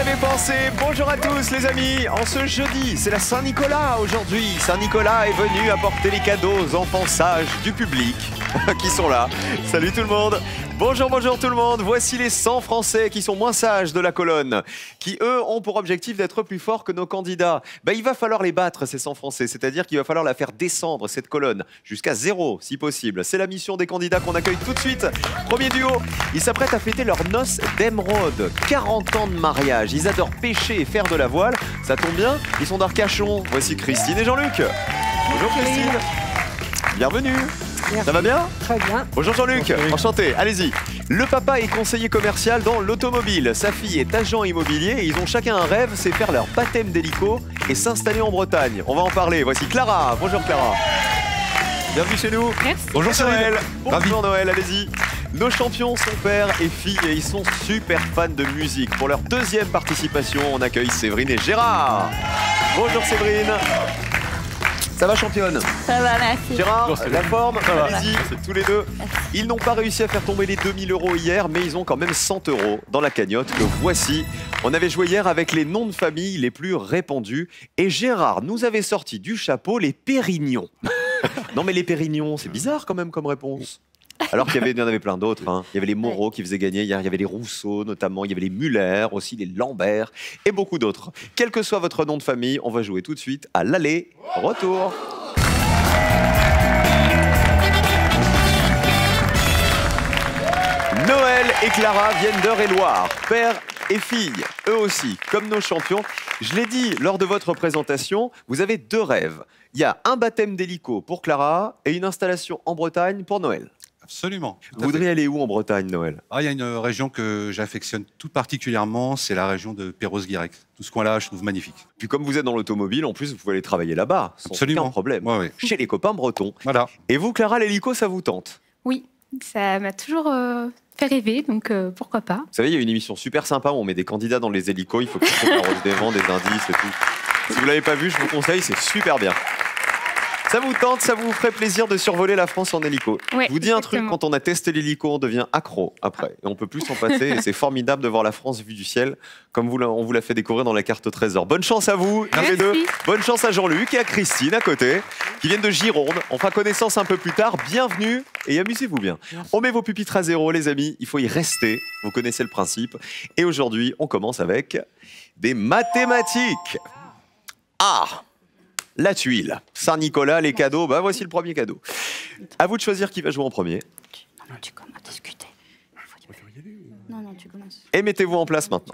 avait pensé. Bonjour à tous les amis. En ce jeudi, c'est la Saint-Nicolas aujourd'hui. Saint-Nicolas est venu apporter les cadeaux aux enfants sages du public qui sont là. Salut tout le monde. Bonjour tout le monde. Voici les 100 Français qui sont moins sages de la colonne, qui eux ont pour objectif d'être plus forts que nos candidats. Il va falloir les battre ces 100 Français, c'est-à-dire qu'il va falloir la faire descendre cette colonne jusqu'à 0 si possible. C'est la mission des candidats qu'on accueille tout de suite. Premier duo, ils s'apprêtent à fêter leurs noces d'émeraude. 40 ans de mariage, ils adorent pêcher et faire de la voile. Ça tombe bien, ils sont d'Arcachon. Voici Christine et Jean-Luc. Bonjour Christine. Bienvenue. Merci. Ça va bien? Très bien. Bonjour Jean-Luc, enchanté, allez-y. Le papa est conseiller commercial dans l'automobile. Sa fille est agent immobilier et ils ont chacun un rêve, c'est faire leur baptême d'hélico et s'installer en Bretagne. On va en parler. Voici Clara. Bonjour Clara. Bienvenue chez nous. Merci. Bonjour Noël. Bonjour Noël, allez-y. Nos champions sont père et fille et ils sont super fans de musique. Pour leur deuxième participation, on accueille Séverine et Gérard. Bonjour Séverine. Ça va championne? Ça va, merci. Gérard, la forme, va. allez-y, tous les deux. Ils n'ont pas réussi à faire tomber les 2000 € hier, mais ils ont quand même 100 € dans la cagnotte que voici. On avait joué hier avec les noms de famille les plus répandus et Gérard nous avait sorti du chapeau les Pérignons. Non mais les Pérignons, c'est bizarre quand même comme réponse. Alors qu'il y en avait plein d'autres. Hein. Il y avait les Moreau qui faisaient gagner hier, il y avait les Rousseau notamment, il y avait les Muller, aussi les Lambert et beaucoup d'autres. Quel que soit votre nom de famille, on va jouer tout de suite à l'aller-retour. Noël et Clara viennent d'Eure-et-Loir, père et fille, eux aussi, comme nos champions. Je l'ai dit lors de votre présentation, vous avez deux rêves. Il y a un baptême d'hélico pour Clara et une installation en Bretagne pour Noël. Absolument. Vous voudriez aller où en Bretagne, Noël? Il y a une région que j'affectionne tout particulièrement, c'est la région de Perros-Guirec. Tout ce coin-là, je trouve magnifique. Puis comme vous êtes dans l'automobile, en plus, vous pouvez aller travailler là-bas, sans Absolument. aucun problème. Ouais, ouais. Chez les copains bretons. Voilà. Et vous, Clara, l'hélico, ça vous tente? Oui, ça m'a toujours fait rêver, donc pourquoi pas. Vous savez, il y a une émission super sympa où on met des candidats dans les hélicos, il faut qu'ils proposent des vents, des indices et tout. Si vous l'avez pas vu, je vous conseille, c'est super bien. Ça vous tente, ça vous ferait plaisir de survoler la France en hélico. Ouais, je vous dis un truc, exactement. quand on a testé l'hélico, on devient accro après. Et on peut plus s'en passer. Et c'est formidable de voir la France vue du ciel, comme on vous l'a fait découvrir dans la carte au trésor. Bonne chance à vous, tous les deux. Bonne chance à Jean-Luc et à Christine à côté, qui viennent de Gironde. On fera connaissance un peu plus tard. Bienvenue et amusez-vous bien. On met vos pupitres à zéro, les amis. Il faut y rester. Vous connaissez le principe. Et aujourd'hui, on commence avec des mathématiques. Ah! La tuile. Saint-Nicolas, les cadeaux. Voici le premier cadeau. À vous de choisir qui va jouer en premier. Non, tu commences à discuter. Non, tu commences. Et mettez-vous en place maintenant.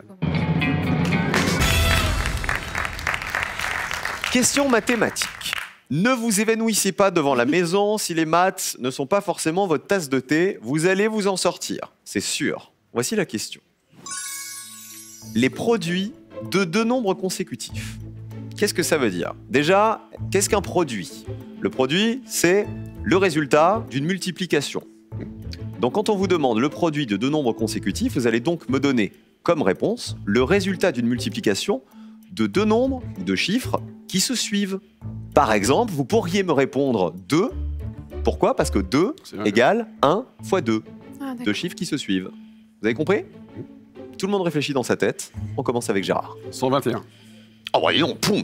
Question mathématique. Ne vous évanouissez pas devant la maison si les maths ne sont pas forcément votre tasse de thé. Vous allez vous en sortir, c'est sûr. Voici la question. Les produits de deux nombres consécutifs. Qu'est-ce que ça veut dire? Déjà, qu'est-ce qu'un produit? Le produit, c'est le résultat d'une multiplication. Donc quand on vous demande le produit de deux nombres consécutifs, vous allez donc me donner comme réponse le résultat d'une multiplication de deux nombres, de chiffres, qui se suivent. Par exemple, vous pourriez me répondre 2. Pourquoi? Parce que 2 égale 1 fois 2. Deux chiffres qui se suivent. Vous avez compris? Tout le monde réfléchit dans sa tête. On commence avec Gérard. 121. Oh, bah, dis donc, poum.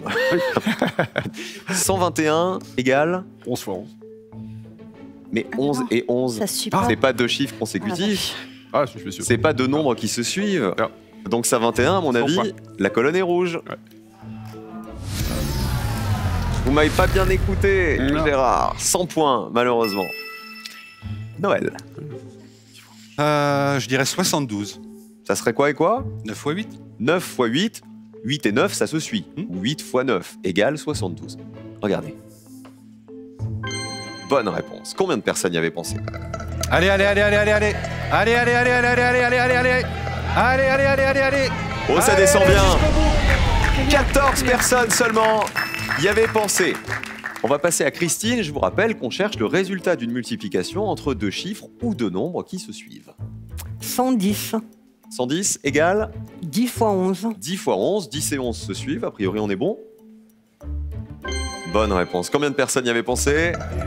121 égale 11 fois 11. Mais 11 non. et 11, Ça suit pas. c'est pas deux chiffres consécutifs. Ah, je suis sûr. C'est pas deux nombres qui se suivent. Ah. Donc ça 21, à mon 100 avis, points. la colonne est rouge. Ouais. Vous m'avez pas bien écouté, Non. Gérard. 100 points, malheureusement. Noël. Je dirais 72. Ça serait quoi et quoi? 9 fois 8. 9 fois 8, 8 et 9, ça se suit. 8 fois 9 égale 72. Regardez. Bonne réponse. Combien de personnes y avaient pensé? Allez, allez, allez, allez, allez, allez. Allez, allez, allez, allez, allez, allez, allez, allez, allez. Allez, allez, allez, allez, allez. Oh, ça Allez, descend bien. jusqu'au bout. 14 personnes seulement y avaient pensé. On va passer à Christine. Je vous rappelle qu'on cherche le résultat d'une multiplication entre deux chiffres ou deux nombres qui se suivent. 110. 110 égale 10 fois 11. 10 fois 11. 10 et 11 se suivent. A priori, on est bon. Bonne réponse. Combien de personnes y avaient pensé?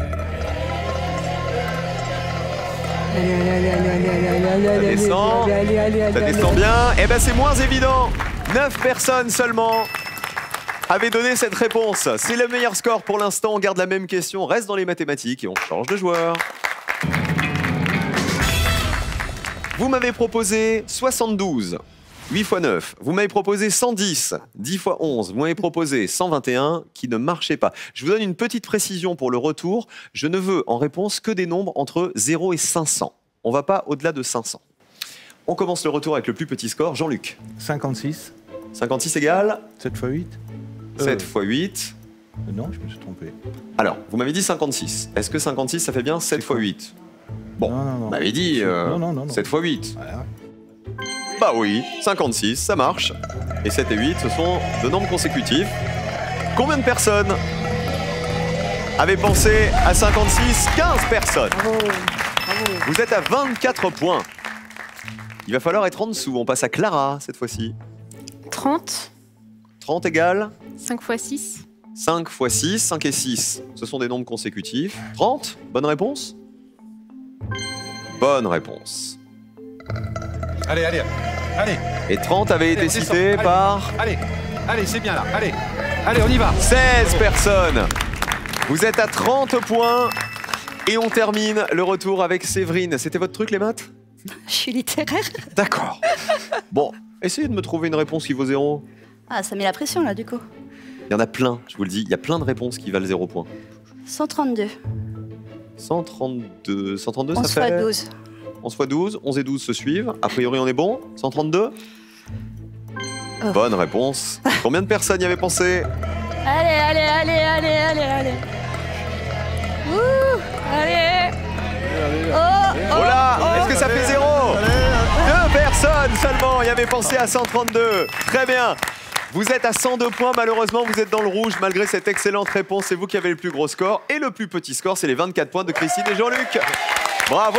Allez, allez, allez, allez, allez, allez, allez, Ça descend. allez, allez, allez, Ça allez, descend allez. bien. Eh ben, c'est moins évident. 9 personnes seulement avaient donné cette réponse. C'est le meilleur score pour l'instant. On garde la même question, on reste dans les mathématiques et on change de joueur. Vous m'avez proposé 72, 8 x 9. Vous m'avez proposé 110, 10 x 11. Vous m'avez proposé 121 qui ne marchait pas. Je vous donne une petite précision pour le retour. Je ne veux en réponse que des nombres entre 0 et 500. On ne va pas au-delà de 500. On commence le retour avec le plus petit score. Jean-Luc. 56. 56 égale 7 x 8. 7 x 8. Non, je me suis trompé. Alors, vous m'avez dit 56. Est-ce que 56, ça fait bien 7 x 8? Bon, Non, non, non. vous m'avez dit Non. 7 x 8. Ouais, ouais. Bah oui, 56, ça marche. Et 7 et 8, ce sont deux nombres consécutifs. Combien de personnes avaient pensé à 56? 15 personnes. Bravo. Bravo. Vous êtes à 24 points. Il va falloir être en dessous. On passe à Clara, cette fois-ci. 30, 30 égale 5 x 6. 5 x 6, 5 et 6. Ce sont des nombres consécutifs. 30, bonne réponse? Bonne réponse. Allez, allez, allez. Et 30 avait été Allez, on descend. cité Allez. par Allez, allez, c'est bien là. Allez, allez, on y va. 16 personnes. Vous êtes à 30 points. Et on termine le retour avec Séverine. C'était votre truc, les maths? Je suis littéraire. D'accord. Bon, essayez de me trouver une réponse qui vaut 0. Ah, ça met la pression là, du coup. Il y en a plein, je vous le dis. Il y a plein de réponses qui valent 0 points. 132. 132, 132 11 ça fait x 12. 11 x 12, 11 et 12 se suivent. A priori, on est bon. 132 Oh. Bonne réponse. Combien de personnes y avaient pensé? Allez. Ouh, allez. Oh là, est-ce que ça fait 0? 2 personnes seulement y avaient pensé à 132. Très bien. Vous êtes à 102 points, malheureusement vous êtes dans le rouge malgré cette excellente réponse. C'est vous qui avez le plus gros score. Et le plus petit score, c'est les 24 points de Christine et Jean-Luc. Bravo.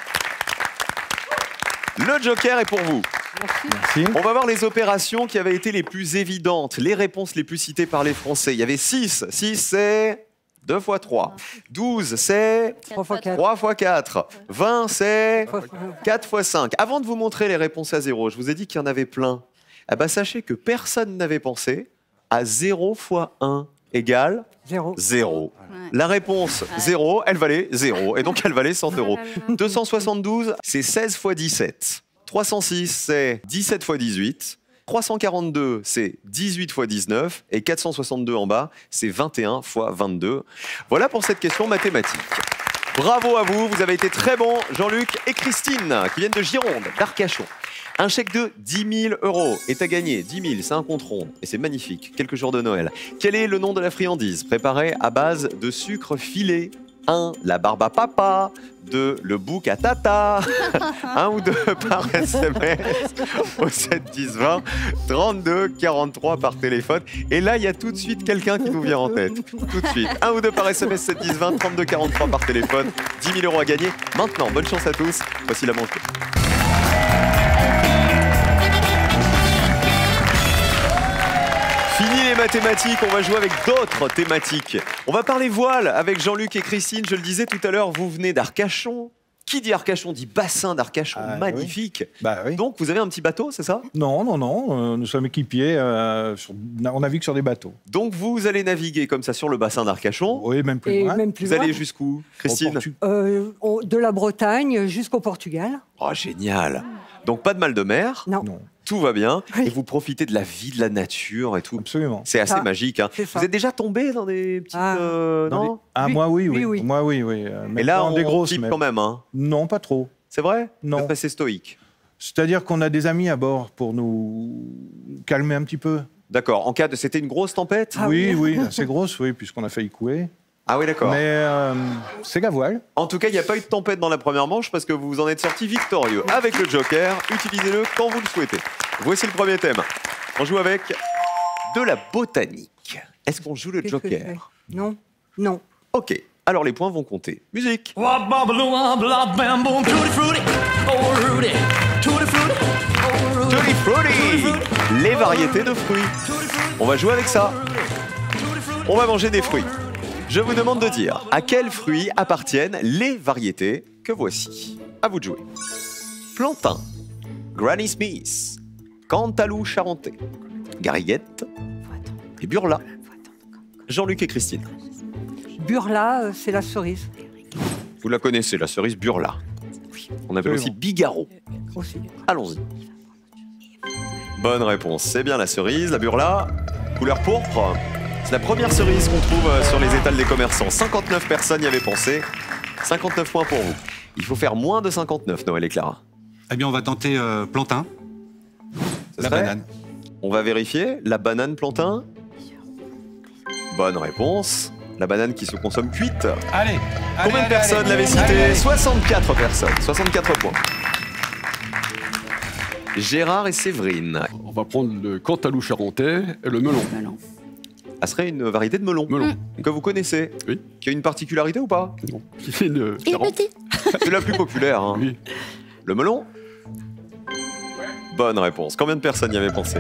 Le joker est pour vous. Merci. On va voir les opérations qui avaient été les plus évidentes, les réponses les plus citées par les Français. Il y avait 6. 6, c'est 2 x 3. 12, c'est 3 x 4. 3 x 4. 20, c'est 4 x 5. Avant de vous montrer les réponses à 0, je vous ai dit qu'il y en avait plein. Eh ben, sachez que personne n'avait pensé à 0 x 1 égale 0. 0. Ouais. La réponse 0, elle valait 0. Et donc elle valait 100 euros. 272, c'est 16 x 17. 306, c'est 17 x 18. 342, c'est 18 x 19. Et 462 en bas, c'est 21 x 22. Voilà pour cette question mathématique. Bravo à vous, vous avez été très bons, Jean-Luc et Christine, qui viennent de Gironde, d'Arcachon. Un chèque de 10 000 euros est à gagner. 10 000, c'est un compte rond et c'est magnifique. Quelques jours de Noël. Quel est le nom de la friandise préparée à base de sucre filé? 1. La barbe à papa. 2. Le bouc à tata. 1 ou 2 par SMS au 7 10 20. 32 43 par téléphone. Et là, il y a tout de suite quelqu'un qui nous vient en tête. Tout de suite. 1 ou 2 par SMS 7 10 20. 32 43 par téléphone. 10 000 euros à gagner. Maintenant, bonne chance à tous. Voici la manche. Fini les mathématiques, on va jouer avec d'autres thématiques. On va parler voile avec Jean-Luc et Christine. Je le disais tout à l'heure, vous venez d'Arcachon. Qui dit Arcachon dit bassin d'Arcachon, Ah, magnifique. Bah oui. Donc vous avez un petit bateau, c'est ça? Non, nous sommes équipiers, on navigue sur des bateaux. Donc vous allez naviguer comme ça sur le bassin d'Arcachon. Oui, même plus Et loin. même plus Vous loin. allez jusqu'où, Christine? De la Bretagne jusqu'au Portugal. Oh génial. Donc pas de mal de mer, Non. Non, tout va bien. Oui. Et vous profitez de la vie, de la nature et tout. absolument. C'est assez Ça, magique. Hein. c'est ça. Vous êtes déjà tombé dans des petites... Ah. non Ah, Oui, moi, oui. oui. Moi, oui. Mais là, on on des grosses, flippe mais... quand même. Hein. Non, pas trop. C'est vrai? Non. Vous êtes assez stoïque. C'est-à-dire qu'on a des amis à bord pour nous calmer un petit peu. D'accord. En cas de... C'était une grosse tempête? Ah oui, oui. oui, c'est grosse, oui, puisqu'on a failli couler. Ah oui, d'accord. Mais c'est la voile. En tout cas, il n'y a pas eu de tempête dans la première manche parce que vous vous en êtes sorti victorieux. Avec le joker, utilisez-le quand vous le souhaitez. Voici le premier thème. On joue avec de la botanique. Est-ce qu'on joue le Qu'est-ce que joker? c'est? Non. Non. Ok, alors les points vont compter. Musique. Tutti frutti. Les variétés de fruits. On va jouer avec ça. On va manger des fruits. Je vous demande de dire à quels fruits appartiennent les variétés que voici. À vous de jouer. Plantain, Granny Smith, Cantaloupe charentais, Garriguette et Burla. Jean-Luc et Christine. Burla, c'est la cerise. Vous la connaissez, la cerise Burla. On appelle aussi Bigarreau. Aussi. Allons-y. Bonne réponse. C'est bien la cerise, la Burla. Couleur pourpre. C'est la première cerise qu'on trouve sur les étals des commerçants. 59 personnes y avaient pensé. 59 points pour vous. Il faut faire moins de 59, Noël et Clara. Eh bien, on va tenter plantain. Ce La serait- banane. On va vérifier. La banane plantain. Bonne réponse. La banane qui se consomme cuite. Allez. Combien de personnes l'avaient cité? 64 personnes. 64 points. Gérard et Séverine. On va prendre le cantalou charentais et le melon. Melon. Ça serait une variété de melon. Melon. Que vous connaissez. Oui. Qui a une particularité ou pas? Non. Qui est une Il est petit. C'est la plus populaire. Hein. Oui. Le melon? Bonne réponse. Combien de personnes y avaient pensé?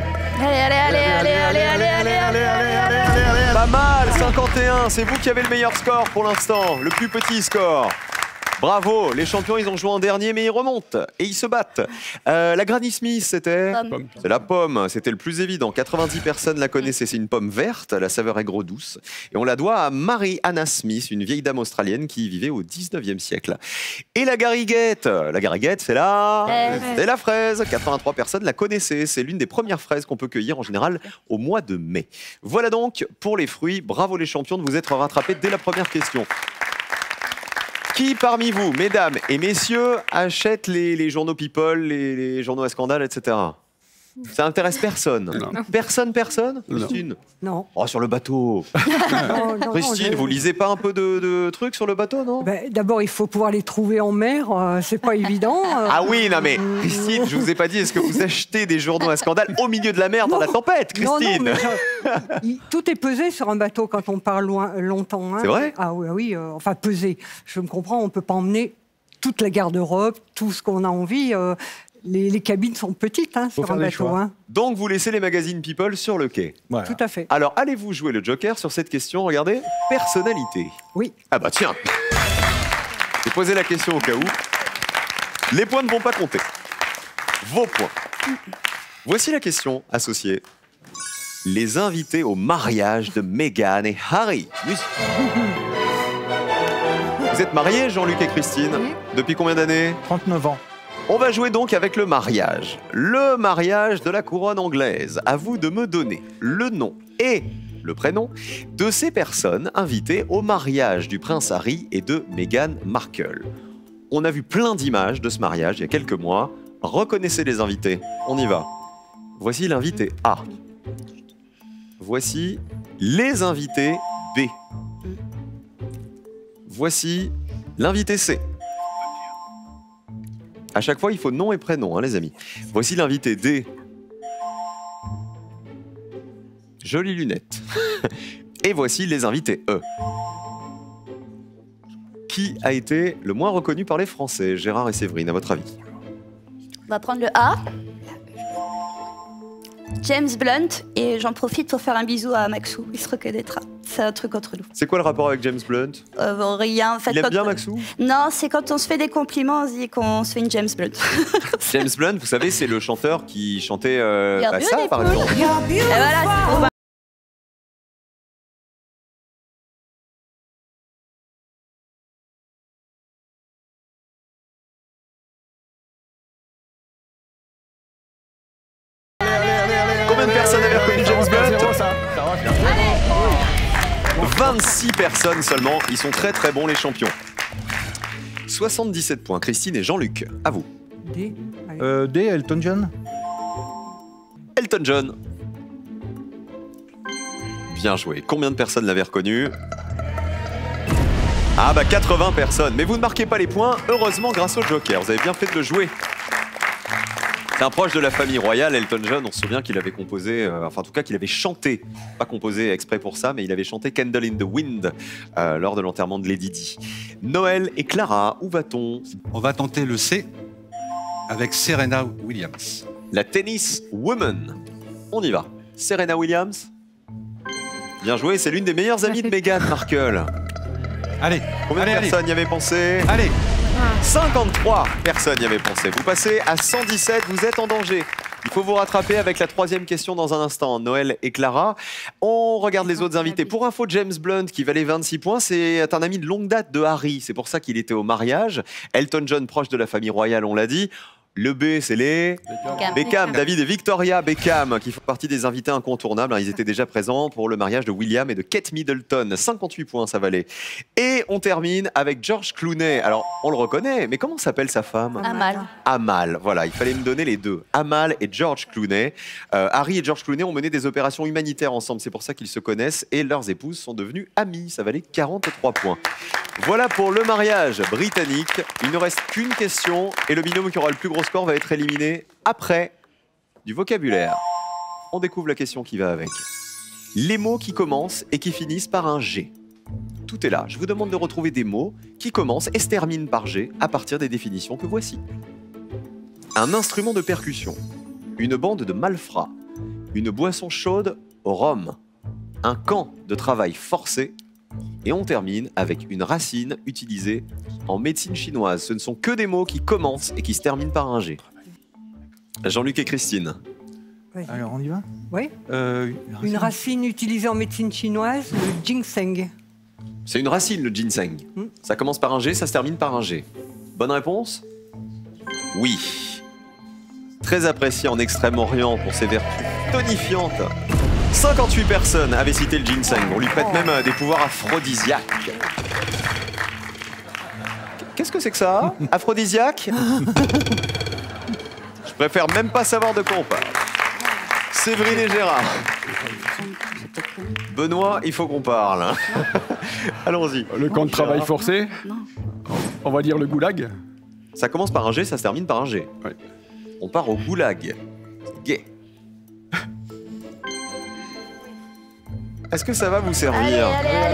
Allez. Pas mal, 51. C'est vous qui avez le meilleur score pour l'instant. Le plus petit score. Bravo, les champions, ils ont joué en dernier, mais ils remontent et ils se battent. La Granny Smith, c'était... Pomme. C'est la pomme, c'était le plus évident. 90 personnes la connaissaient, c'est une pomme verte, la saveur est gros douce. Et on la doit à Mary-Anna Smith, une vieille dame australienne qui vivait au 19e siècle. Et la garriguette, c'est c'est la fraise. 83 personnes la connaissaient, c'est l'une des premières fraises qu'on peut cueillir en général au mois de mai. Voilà donc pour les fruits. Bravo les champions de vous être rattrapés dès la première question. Qui parmi vous, mesdames et messieurs, achète les journaux People, les journaux à scandale, etc. Ça intéresse personne. Non. Personne Non. Christine. Non. Oh, sur le bateau. Non, Christine, vous lisez pas un peu de trucs sur le bateau, non? Ben, d'abord, il faut pouvoir les trouver en mer, c'est pas évident. Ah oui, non mais Christine, je vous ai pas dit, est-ce que vous achetez des journaux à scandale au milieu de la mer dans la tempête, Non, Christine? mais tout est pesé sur un bateau quand on part longtemps. Hein. C'est vrai? Ah oui, enfin pesé. Je me comprends, on peut pas emmener toute la garde-robe, tout ce qu'on a envie. Les cabines sont petites hein, sur faire un des bateau. choix. Hein. Donc vous laissez les magazines People sur le quai. Voilà. Tout à fait. Alors allez-vous jouer le Joker sur cette question? Regardez, personnalité. Oui. Ah bah tiens, j'ai posé la question au cas où. Les points ne vont pas compter. Vos points. Voici la question associée. Les invités au mariage de Meghan et Harry. Vous êtes mariés, Jean-Luc et Christine? Oui. Depuis combien d'années? 39 ans. On va jouer donc avec le mariage. Le mariage de la couronne anglaise. À vous de me donner le nom et le prénom de ces personnes invitées au mariage du prince Harry et de Meghan Markle. On a vu plein d'images de ce mariage il y a quelques mois. Reconnaissez les invités. On y va. Voici l'invité A. Voici les invités B. Voici l'invité C. À chaque fois, il faut nom et prénom, hein, les amis. Voici l'invité D. Jolies lunettes. Et voici les invités E. Qui a été le moins reconnu par les Français, Gérard et Séverine, à votre avis? On va prendre le A. James Blunt. Et j'en profite pour faire un bisou à Maxou. Il se reconnaîtra. C'est un truc entre nous. C'est quoi le rapport avec James Blunt? Bon, rien. En fait, Il aime quand- bien Maxou? Non, c'est quand on se fait des compliments, on se dit qu'on se fait une James Blunt. James Blunt, vous savez, c'est le chanteur qui chantait Regarde ça, les par poules. exemple. Et voilà, c'est pour Combien de personnes avaient reconnu James Blunt? 26 personnes seulement. Ils sont très très bons, les champions. 77 points. Christine et Jean-Luc, à vous. D. Allez. D, Elton John. Elton John. Bien joué. Combien de personnes l'avaient reconnu? Ah bah 80 personnes. Mais vous ne marquez pas les points, heureusement grâce au Joker. Vous avez bien fait de le jouer. C'est un proche de la famille royale, Elton John. On se souvient qu'il avait composé, enfin en tout cas qu'il avait chanté, pas composé exprès pour ça, mais il avait chanté Candle in the Wind lors de l'enterrement de Lady Di. Noël et Clara, où va-t-on? On va tenter le C avec Serena Williams. La tennis woman. On y va. Serena Williams. Bien joué, c'est l'une des meilleures amies de Meghan Markle. Allez, Combien de allez, personnes y avaient pensé? allez. 53 personnes y avaient pensé. Vous passez à 117, vous êtes en danger. Il faut vous rattraper avec la troisième question dans un instant. Noël et Clara. On regarde les autres invités. Pour info, James Blunt, qui valait 26 points, c'est un ami de longue date de Harry. C'est pour ça qu'il était au mariage. Elton John, proche de la famille royale, on l'a dit. Le B, c'est les Beckham, David et Victoria Beckham, qui font partie des invités incontournables. Ils étaient déjà présents pour le mariage de William et de Kate Middleton. 58 points, ça valait. Et on termine avec George Clooney. Alors, on le reconnaît, mais comment s'appelle sa femme? Amal. Amal, voilà, il fallait me donner les deux. Amal et George Clooney. Harry et George Clooney ont mené des opérations humanitaires ensemble, c'est pour ça qu'ils se connaissent. Et leurs épouses sont devenues amies. Ça valait 43 points. Voilà pour le mariage britannique. Il ne reste qu'une question et le binôme qui aura le plus gros score va être éliminé après du vocabulaire. On découvre la question qui va avec. Les mots qui commencent et qui finissent par un G. Tout est là. Je vous demande de retrouver des mots qui commencent et se terminent par G à partir des définitions que voici. Un instrument de percussion, une bande de malfrats, une boisson chaude au rhum, un camp de travail forcé. Et on termine avec une racine utilisée en médecine chinoise. Ce ne sont que des mots qui commencent et qui se terminent par un G. Jean-Luc et Christine. Alors, on y va? Oui. Une racine utilisée en médecine chinoise, le ginseng. C'est une racine, le ginseng. Ça commence par un G, ça se termine par un G. Bonne réponse? Oui. Très apprécié en Extrême-Orient pour ses vertus tonifiantes. 58 personnes avaient cité le ginseng. On lui prête même des pouvoirs aphrodisiaques. Qu'est-ce que c'est que ça? Aphrodisiaque? Je préfère même pas savoir de quoi on parle. Séverine et Gérard. Benoît, il faut qu'on parle. Allons-y. Le camp de travail forcé. On va dire le goulag. Ça commence par un G, ça se termine par un G. Ouais. On part au goulag. C'est gay. Est-ce que ça va vous servir?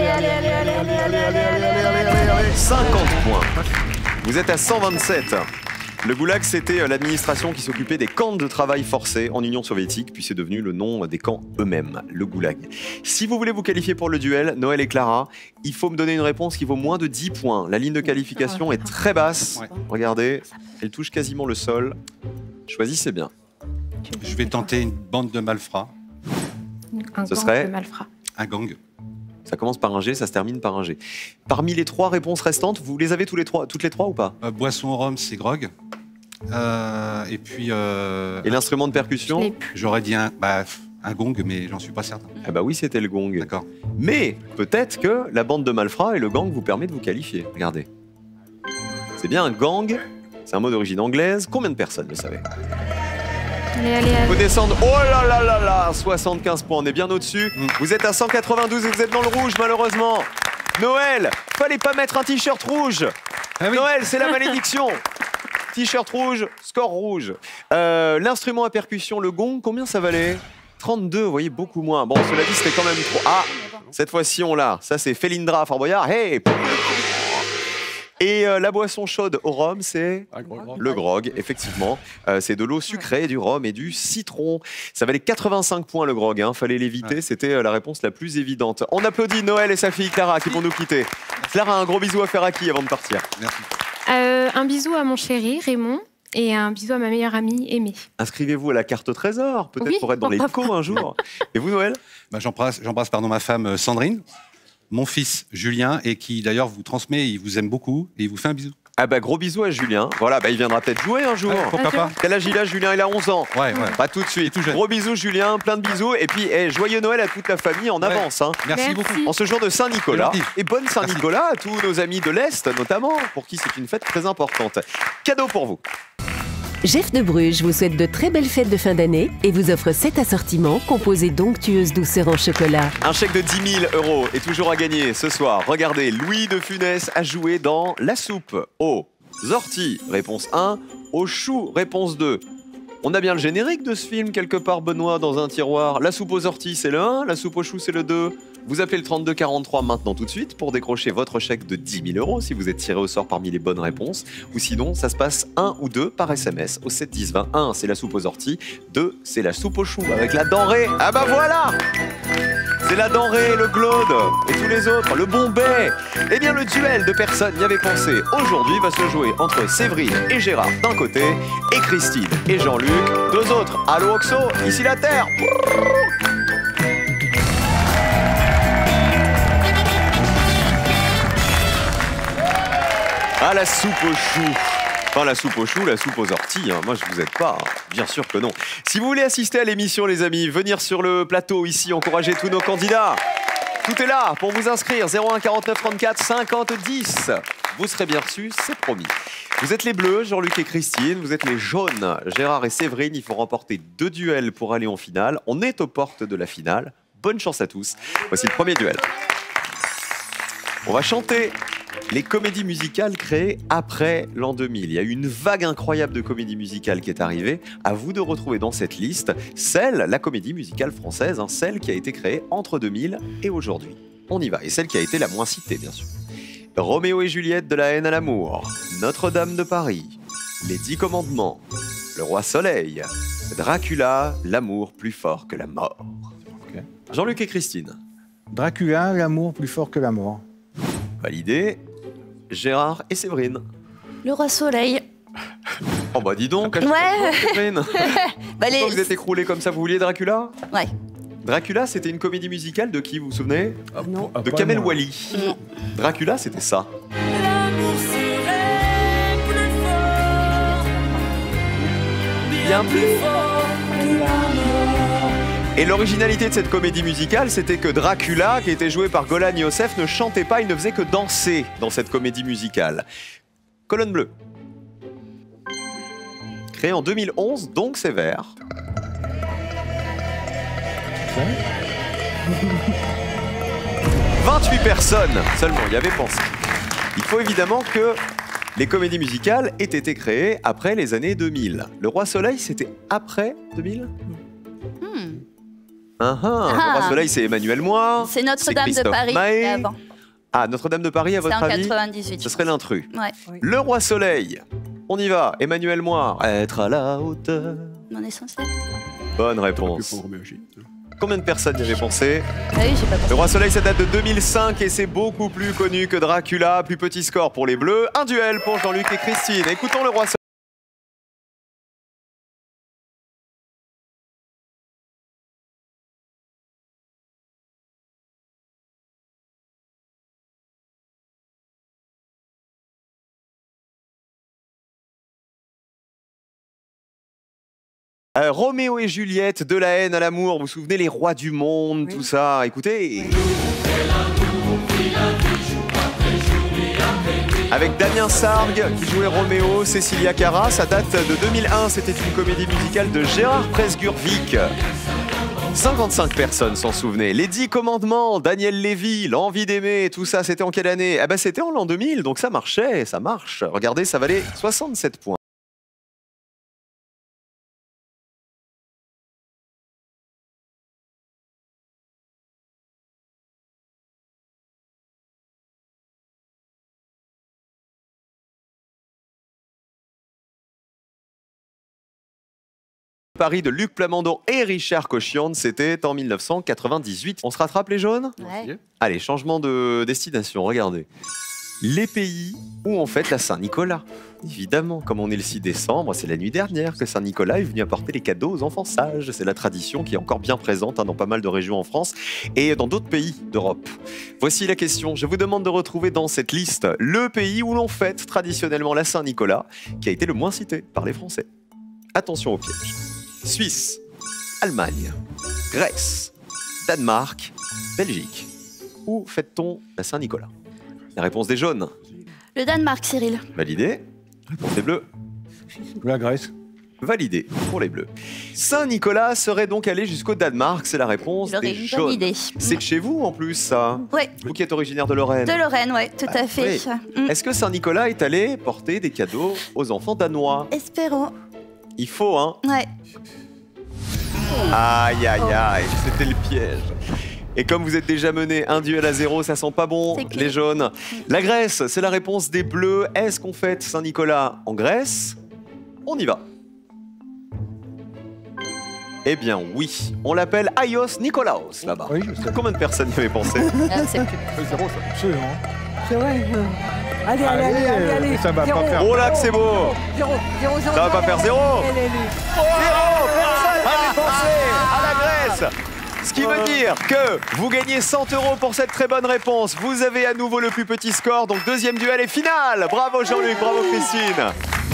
50 points. Vous êtes à 127. Le goulag, c'était l'administration qui s'occupait des camps de travail forcés en Union soviétique, puis c'est devenu le nom des camps eux-mêmes, le goulag. Si vous voulez vous qualifier pour le duel, Noël et Clara, il faut me donner une réponse qui vaut moins de 10 points. La ligne de qualification est très basse. Ouais. Regardez, elle touche quasiment le sol. Choisissez bien. Je vais tenter une bande de malfrats, Ce serait un gang. Ça commence par un G, ça se termine par un G. Parmi les 3 réponses restantes, vous les avez toutes les trois ou pas? Boisson au rhum, c'est grog. Et puis, Et l'instrument de percussion? j'aurais dit un gong, mais j'en suis pas certain. Ah bah oui, c'était le gong. D'accord. Mais peut-être que la bande de malfrats et le gang vous permet de vous qualifier. Regardez. C'est bien un gang, c'est un mot d'origine anglaise. Combien de personnes le savaient? Allez. Faut descendre. Oh là là là là, 75 points, on est bien au-dessus. Vous êtes à 192 et vous êtes dans le rouge malheureusement. Noël, fallait pas mettre un t-shirt rouge. Ah oui. Noël, c'est la malédiction. T-shirt rouge, score rouge. L'instrument à percussion, le gong, combien ça valait? 32, vous voyez, beaucoup moins. Bon, cela dit, c'était quand même trop. Ah, cette fois-ci, on l'a. Ça, c'est Félindra, Fort Boyard. Hey! Et la boisson chaude au rhum, c'est le grog, effectivement. C'est de l'eau sucrée, du rhum et du citron. Ça valait 85 points le grog, hein. Fallait l'éviter, c'était la réponse la plus évidente. On applaudit Noël et sa fille Clara qui vont nous quitter. Clara, un gros bisou à faire à qui avant de partir? Merci. Un bisou à mon chéri Raymond et un bisou à ma meilleure amie Aimée. Inscrivez-vous à la carte au trésor, peut-être Oui, pour être dans les pourquoi cos un jour. Et vous, Noël? J'embrasse ma femme Sandrine, mon fils Julien, et qui d'ailleurs vous transmet, il vous aime beaucoup, et il vous fait un bisou. Ah bah gros bisous à Julien. Voilà, bah il viendra peut-être jouer un jour. Ouais, pourquoi pas? Quel âge il a, Julien? Il a 11 ans. Ouais. Pas tout de suite. Tout jeune. Gros bisous Julien, plein de bisous. Et puis joyeux Noël à toute la famille en avance. Hein. Merci beaucoup. En ce jour de Saint-Nicolas. C'est gentil. Et bonne Saint-Nicolas à tous nos amis de l'Est notamment, pour qui c'est une fête très importante. Cadeau pour vous. Jeff de Bruges vous souhaite de très belles fêtes de fin d'année et vous offre 7 assortiments composés d'onctueuses douceurs en chocolat. Un chèque de 10 000 € est toujours à gagner ce soir. Regardez, Louis de Funès a joué dans La Soupe. Aux orties, réponse 1. Aux choux, réponse 2. On a bien le générique de ce film quelque part, Benoît, dans un tiroir. La soupe aux orties, c'est le 1. La soupe aux choux, c'est le 2. Vous appelez le 3243 maintenant tout de suite pour décrocher votre chèque de 10 000 € si vous êtes tiré au sort parmi les bonnes réponses. Ou sinon, ça se passe 1 ou 2 par SMS au 7 10 20. 1, c'est la soupe aux orties. 2, c'est la soupe aux choux avec la denrée. Ah bah voilà! C'est la denrée, le glaude et tous les autres, le bombay. Eh bien, le duel de personnes y avait pensé aujourd'hui va se jouer entre Séverine et Gérard d'un côté et Christine et Jean-Luc deux autres. Allô Oxo, ici la Terre. Ah, la soupe aux choux. Enfin, la soupe aux choux, la soupe aux orties, hein. Moi je vous aide pas, hein. Bien sûr que non. Si vous voulez assister à l'émission les amis, venir sur le plateau ici, encourager tous nos candidats. Tout est là pour vous inscrire, 01 49 34 50 10. Vous serez bien reçus, c'est promis. Vous êtes les bleus, Jean-Luc et Christine, vous êtes les jaunes, Gérard et Séverine, il faut remporter 2 duels pour aller en finale. On est aux portes de la finale, bonne chance à tous. Voici le premier duel. On va chanter les comédies musicales créées après l'an 2000. Il y a eu une vague incroyable de comédies musicales qui est arrivée. À vous de retrouver dans cette liste la comédie musicale française, hein, celle qui a été créée entre 2000 et aujourd'hui. On y va. Et celle qui a été la moins citée, bien sûr. Roméo et Juliette, de la haine à l'amour, Notre-Dame de Paris, Les 10 commandements, Le Roi Soleil, Dracula, l'amour plus fort que la mort. Okay. Jean-Luc et Christine. Dracula, l'amour plus fort que la mort. Validé. Gérard et Séverine. Le Roi Soleil. Oh bah dis donc, ouais. Séverine. Bah Pourquoi vous êtes écroulé comme ça, vous vouliez Dracula? Ouais. Dracula, c'était une comédie musicale de qui, vous vous souvenez? Non. De Kamel Wally. Non. Dracula, c'était ça. Bien plus fort que la mort. Et l'originalité de cette comédie musicale, c'était que Dracula, qui était joué par Golan Youssef, ne chantait pas, il ne faisait que danser dans cette comédie musicale. Colonne bleue. Créé en 2011, donc c'est vert. 28 personnes seulement y avaient pensé. Il faut évidemment que les comédies musicales aient été créées après les années 2000. Le Roi Soleil, c'était après 2000 ? Le Roi Soleil, c'est Emmanuel Moir. C'est Notre-Dame de Paris. Avant. Ah, Notre-Dame de Paris, à votre avis? C'est en 98. Ce serait l'intrus. Ouais. Oui. Le Roi Soleil. On y va. Emmanuel Moir. Être à la hauteur. On est censé. Bonne réponse. Combien de personnes y avaient pensé? Ah oui, j'ai pas pensé. Le Roi Soleil, ça date de 2005 et c'est beaucoup plus connu que Dracula. Plus petit score pour les Bleus. Un duel pour Jean-Luc et Christine. Écoutons le Roi Soleil. Roméo et Juliette, de la haine à l'amour, vous vous souvenez, les rois du monde, Oui. tout ça, écoutez. Avec Damien Sargue qui jouait Roméo, Cécilia Cara, ça date de 2001, c'était une comédie musicale de Gérard Presgurvic. 55 personnes s'en souvenaient. Les 10 commandements, Daniel Lévy, L'envie d'aimer, tout ça, c'était en quelle année? Ah ben c'était en l'an 2000, donc ça marchait, ça marche. Regardez, ça valait 67 points. Paris de Luc Plamondon et Richard Cochian, c'était en 1998. On se rattrape les jaunes? Ouais. Allez, changement de destination, regardez. Les pays où on fête la Saint-Nicolas. Évidemment, comme on est le 6 décembre, c'est la nuit dernière que Saint-Nicolas est venu apporter les cadeaux aux enfants sages. C'est la tradition qui est encore bien présente dans pas mal de régions en France et dans d'autres pays d'Europe. Voici la question. Je vous demande de retrouver dans cette liste le pays où l'on fête traditionnellement la Saint-Nicolas, qui a été le moins cité par les Français. Attention au piège. Suisse, Allemagne, Grèce, Danemark, Belgique. Où fête-t-on la Saint-Nicolas? La réponse des jaunes. Le Danemark, Cyril. Validé. Réponse des bleus. La Grèce. Validé pour les bleus. Saint-Nicolas serait donc allé jusqu'au Danemark, c'est la réponse J'aurais des une jaunes. bonne idée. C'est de chez vous en plus, ça? Ouais. Vous qui êtes originaire de Lorraine. De Lorraine, ouais, tout à fait. oui. Est-ce que Saint-Nicolas est allé porter des cadeaux aux enfants danois? Espérons. Il faut, hein? Ouais. Aïe, aïe, aïe, c'était le piège. Et comme vous êtes déjà mené 1 duel à 0, ça sent pas bon, C'est clair. les jaunes. La Grèce, c'est la réponse des bleus. Est-ce qu'on fête Saint-Nicolas en Grèce? On y va. Eh bien oui, on l'appelle Aios Nikolaos là-bas. Oui, je sais. Combien de personnes y avaient pensé? Ah, c'est plus. Zéro, ça. Absolument. C'est vrai. Allez, allez, allez, allez, allez. Ça va pas Zéro. faire. Oh là que c'est beau! 0, 0, 0. Ça va pas faire 0. Elle est élue. Zéro! Personne n'avait pensé à la Grèce! Ce qui veut dire que vous gagnez 100 € pour cette très bonne réponse. Vous avez à nouveau le plus petit score, donc deuxième duel et finale. Bravo Jean-Luc, bravo Christine.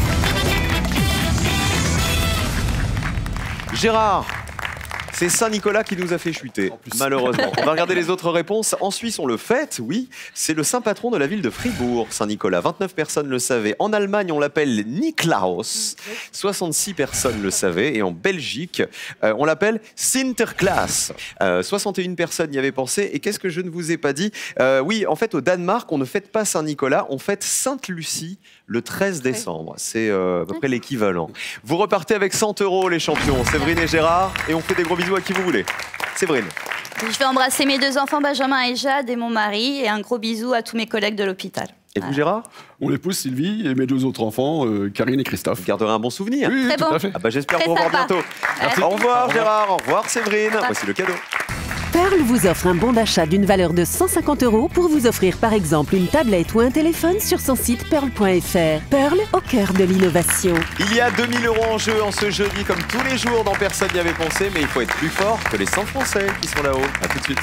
Gérard, c'est Saint-Nicolas qui nous a fait chuter, malheureusement. On va regarder les autres réponses. En Suisse, on le fête, oui. C'est le saint patron de la ville de Fribourg, Saint-Nicolas. 29 personnes le savaient. En Allemagne, on l'appelle Niklaus. 66 personnes le savaient. Et en Belgique, on l'appelle Sinterklaas. 61 personnes y avaient pensé. Et qu'est-ce que je ne vous ai pas dit? Oui, en fait, au Danemark, on ne fête pas Saint-Nicolas, on fête Sainte-Lucie le 13 décembre. C'est à peu près l'équivalent. Vous repartez avec 100 € les champions, Séverine et Gérard, et on fait des gros bisous à qui vous voulez. Séverine. Je vais embrasser mes 2 enfants, Benjamin et Jade, et mon mari, et un gros bisou à tous mes collègues de l'hôpital. Et vous, Gérard? On épouse Sylvie et mes 2 autres enfants, Karine et Christophe. Vous garderez un bon souvenir. Oui, Très tout bon. à fait. Ah bah, j'espère Très vous revoir sympa. bientôt. Merci. Au revoir Gérard, au revoir Séverine. Voici le cadeau. Pearl vous offre un bon d'achat d'une valeur de 150 € pour vous offrir par exemple une tablette ou un téléphone sur son site pearl.fr. Pearl au cœur de l'innovation. Il y a 2000 € en jeu en ce jeudi, comme tous les jours dans Personne n'y avait pensé, mais il faut être plus fort que les 100 Français qui sont là-haut. A tout de suite.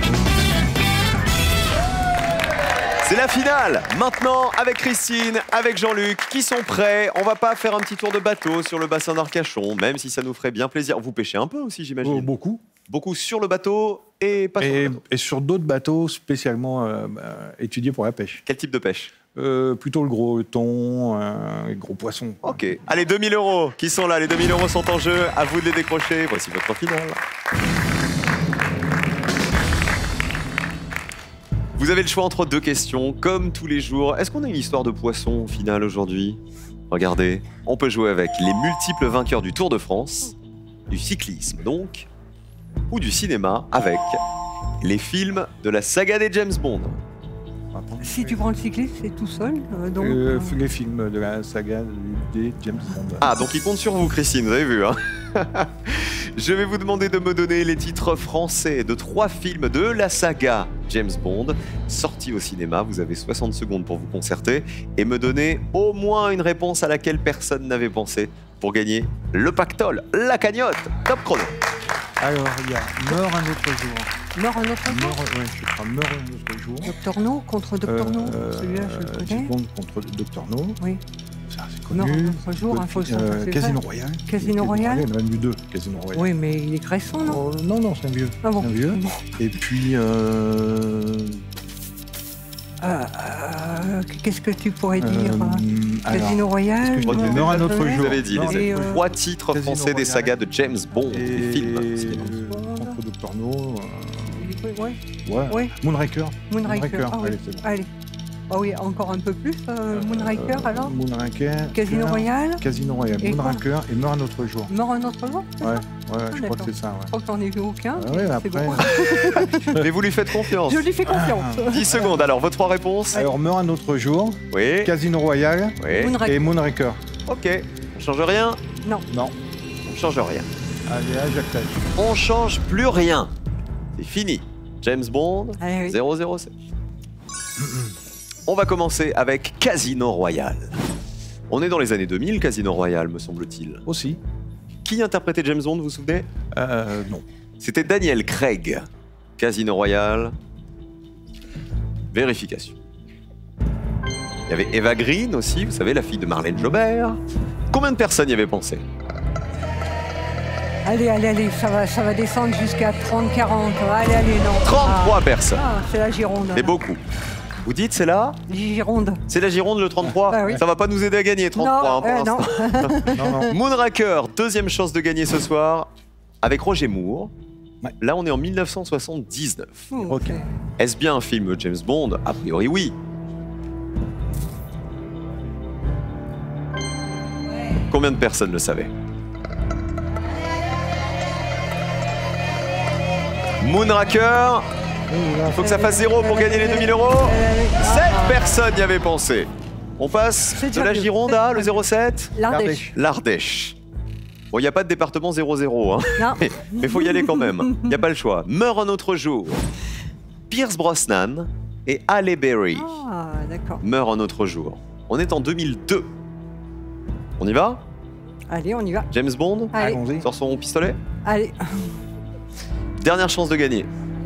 C'est la finale. Maintenant, avec Christine, avec Jean-Luc, qui sont prêts. On va pas faire un petit tour de bateau sur le bassin d'Arcachon, même si ça nous ferait bien plaisir. Vous pêchez un peu aussi, j'imagine. Beaucoup. Beaucoup sur le bateau et pas sur le bateau. Et sur d'autres bateaux spécialement étudiés pour la pêche. Quel type de pêche? Plutôt le gros thon, les gros poissons. Ok. Allez, 2000 € qui sont là. Les 2000 € sont en jeu. À vous de les décrocher. Voici votre finale. Vous avez le choix entre 2 questions, comme tous les jours. Est-ce qu'on a une histoire de poisson au final aujourd'hui? Regardez, on peut jouer avec les multiples vainqueurs du Tour de France, du cyclisme donc, ou du cinéma avec les films de la saga des James Bond. Si tu prends le cycliste, c'est tout seul. Donc, Les films de la saga des James Bond. Ah, donc il compte sur vous, Christine, vous avez vu, hein? Je vais vous demander de me donner les titres français de 3 films de la saga James Bond, sortis au cinéma. Vous avez 60 secondes pour vous concerter et me donner au moins une réponse à laquelle personne n'avait pensé pour gagner le pactole, la cagnotte. Top chrono. Alors, il y a Meurt un autre jour. Meurt un autre jour. Je crois Meurt un autre jour. Docteur No contre Docteur No. Celui-là, je le James connais. Bond contre Dr. No. Oui. Ça, c'est Meurt connu. un autre jour, faut le savoir, c'est Casino ça. Royale. Casino Royale. Il y en a même eu 2, Casino Royale. Oui, mais il est récent, non? Non, c'est un vieux. Ah bon. C'est un vieux. Bon. Et puis, Qu'est-ce que tu pourrais dire? Casino Royale. Je crois que Meurt un autre Vous jour. avez dit Non, les et, 3 titres Casino français des Royale. sagas de James Bond, des films. Et cinéma. contre Dr. No. Ouais. Ouais. Oui. Moonraker. Moonraker. Ah, oui. Allez, c'est bon. Allez. Ah oui, encore un peu plus. Moonraker alors. Moonraker. Casino Royale. Casino Royale. Et quoi Moonraker et Meurt un autre jour. Meurt un autre jour. Ouais, je crois d'accord. que c'est ça. Je Ouais. crois que j'en ai vu aucun. Ah ouais, mais après, c'est bon. Mais vous lui faites confiance. Je lui fais confiance. 10 secondes, alors vos 3 réponses. Alors, Meurt un autre jour, Oui. Casino Royale Oui. Moonraker. et Moonraker. Ok. On change rien? Non. Non. On change rien. Allez, à Jacques Tati. On change plus rien. C'est fini. James Bond, Allez, oui. 007. On va commencer avec Casino Royale. On est dans les années 2000, Casino Royale, me semble-t-il. Aussi. Qui interprétait James Bond, vous vous souvenez? Non. C'était Daniel Craig. Casino Royale. Vérification. Il y avait Eva Green aussi, vous savez, la fille de Marlène Jobert. Combien de personnes y avaient pensé? Allez, ça va descendre jusqu'à 30-40. Allez, non. 33 personnes. Ah, c'est la Gironde. C'est beaucoup. Vous dites, c'est là? Gironde. C'est la Gironde, le 33? Bah oui. Ça va pas nous aider à gagner, 33 hein, pour non. l'instant. Non. Moonraker, deuxième chance de gagner ce soir, avec Roger Moore. Ouais. Là, on est en 1979. Ok. Est-ce bien un film James Bond? A priori, oui. Combien de personnes le savaient? Moonraker. Il faut que ça fasse 0 pour gagner les 2000 €. 7 personnes y avaient pensé. On passe C'est de déjà la mieux. Gironde à le 07. L'Ardèche. L'Ardèche. Bon, il n'y a pas de département 00, hein. Non. Mais faut y aller quand même. Il n'y a pas le choix. Meurt un autre jour. Pierce Brosnan et Halle Berry Ah, d'accord. meurent un autre jour. On est en 2002. On y va? Allez, on y va. James Bond Allez, Allons-y. sort son pistolet. allez. Dernière chance de gagner.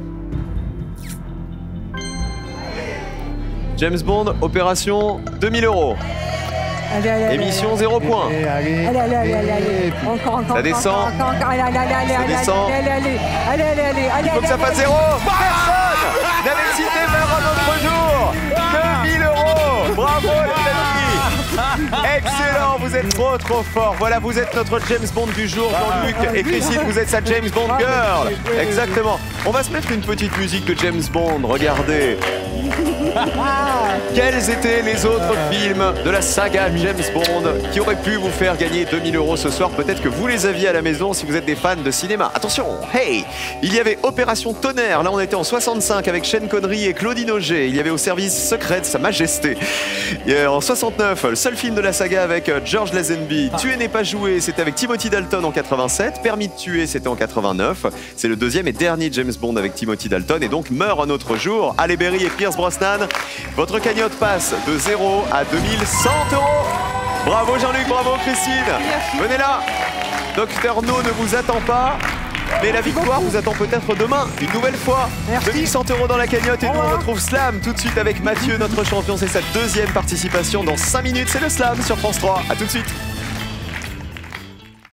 James Bond, opération 2000 €. Allez, allez, allez, Émission 0 points. Allez, allez. Allez, allez, allez, allez, allez. Encore, encore, Ça descend. encore, encore. Allez, allez, allez, allez, allez, descend. allez, allez, allez, allez, allez, allez, allez. Il faut que ça fasse 0. Personne n'avait cité meurt un autre jour. 2000 €. Bravo les amis. Excellent, vous êtes trop fort. Voilà, vous êtes notre James Bond du jour, Jean-Luc. Et Christine, vous êtes sa James Bond girl. Exactement. On va se mettre une petite musique de James Bond. Regardez. Quels étaient les autres films de la saga James Bond qui auraient pu vous faire gagner 2000 € ce soir? Peut-être que vous les aviez à la maison si vous êtes des fans de cinéma. Attention, hey! Il y avait Opération Tonnerre, là on était en 65 avec Sean Connery et Claudine Auger. Il y avait Au service secret de Sa Majesté. Et en 69, le seul film de la saga avec George Lazenby, Tuer n'est pas joué, c'était avec Timothy Dalton en 87. Permis de tuer, c'était en 89. C'est le deuxième et dernier James Bond avec Timothy Dalton et donc meurt un autre jour. Halle Berry et Pierce Brosnan. Votre cagnotte passe de 0 à 2100 €. Bravo Jean-Luc, bravo Christine. Venez là. Docteur No ne vous attend pas. Mais la victoire vous attend peut-être demain, une nouvelle fois. Merci. 2100 € dans la cagnotte et nous on revoir. retrouve Slam tout de suite avec Mathieu, notre champion. C'est sa deuxième participation dans 5 minutes. C'est le Slam sur France 3. A tout de suite.